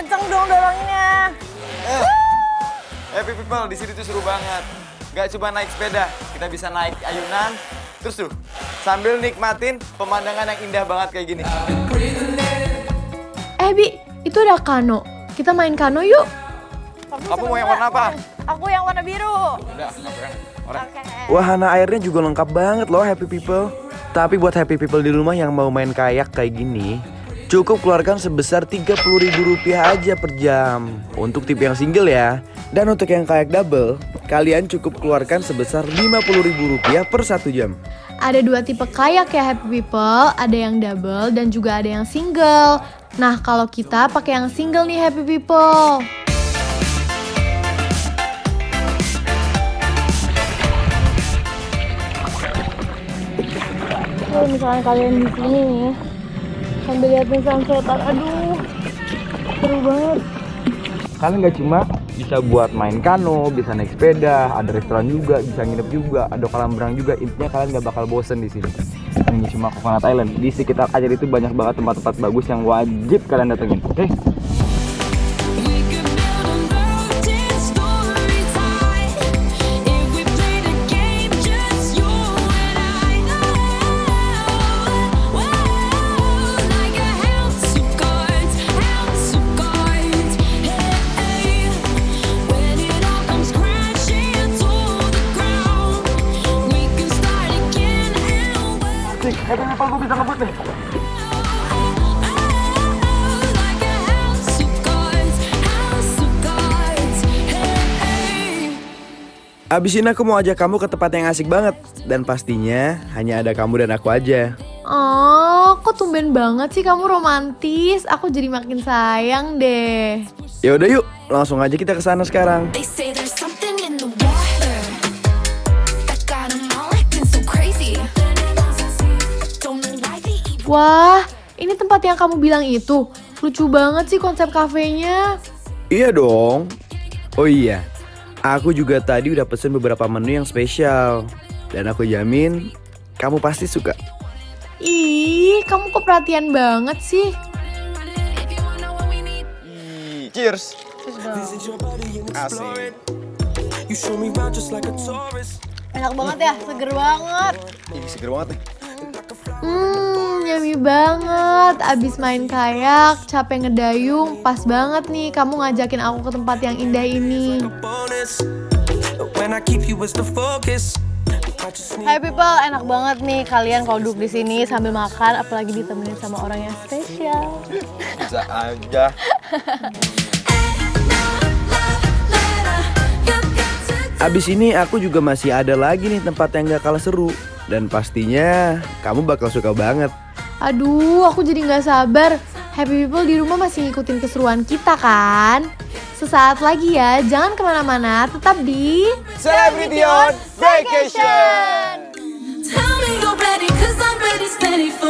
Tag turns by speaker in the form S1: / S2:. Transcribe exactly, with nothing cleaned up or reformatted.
S1: kenceng dong dorongnya.
S2: Eh, happy people, di sini tuh seru banget. Gak cuma naik sepeda, kita bisa naik ayunan. Terus tuh, sambil nikmatin pemandangan yang indah banget kayak gini.
S3: Eh Bi, itu ada kano. Kita main kano yuk.
S2: Kamu mau yang warna apa?
S1: Aku yang warna biru.
S2: Udah, aku yang warna.
S1: Oke.
S4: Wahana airnya juga lengkap banget loh happy people. Tapi buat happy people di rumah yang mau main kayak kayak gini, cukup keluarkan sebesar tiga puluh ribu rupiah aja per jam. Untuk tipe yang single ya. Dan untuk yang kayak double, kalian cukup keluarkan sebesar lima puluh ribu rupiah per satu jam.
S3: Ada dua tipe kayak ya happy people, ada yang double dan juga ada yang single. Nah kalau kita pakai yang single nih happy people. Kalau misalnya kalian di sini nih, sambil liatin sunset, aduh, seru banget.
S4: Kalian gak cuma bisa buat main kano, bisa naik sepeda, ada restoran juga, bisa nginep juga, ada kolam renang juga. Intinya kalian gak bakal bosen di sini. Ini cuma Coconut Island. Di sekitar Ajar itu banyak banget tempat-tempat bagus yang wajib kalian datengin. Oke? Okay?
S2: Happy people, gue bisa ngebut nih.
S4: Abis ini aku mau ajak kamu ke tempat yang asik banget. Dan pastinya hanya ada kamu dan aku aja.
S3: Oh, kok tumben banget sih kamu romantis. Aku jadi makin sayang deh.
S4: Ya udah yuk, langsung aja kita ke sana sekarang.
S3: Wah, ini tempat yang kamu bilang itu. Lucu banget sih konsep kafenya.
S4: Iya dong. Oh iya, aku juga tadi udah pesen beberapa menu yang spesial. Dan aku jamin, kamu pasti suka.
S3: Ih, kamu kok perhatian banget sih.
S2: Cheers. Asik.
S1: Enak banget ya, seger banget.
S2: Ih, seger banget nih.
S3: Hmm, yummy banget. Abis main kayak, capek ngedayung, pas banget nih kamu ngajakin aku ke tempat yang indah ini.
S1: Hai people, enak banget nih kalian kalau duduk di sini sambil makan, apalagi ditemenin sama orang yang spesial.
S2: Bisa aja.
S4: Abis ini aku juga masih ada lagi nih tempat yang gak kalah seru. Dan pastinya kamu bakal suka banget.
S3: Aduh, aku jadi gak sabar. Happy people di rumah masih ngikutin keseruan kita kan? Sesaat lagi ya, jangan kemana-mana, tetap di
S2: Celebrity on Vacation.
S5: Tell me you're ready, 'cause I'm ready, steady for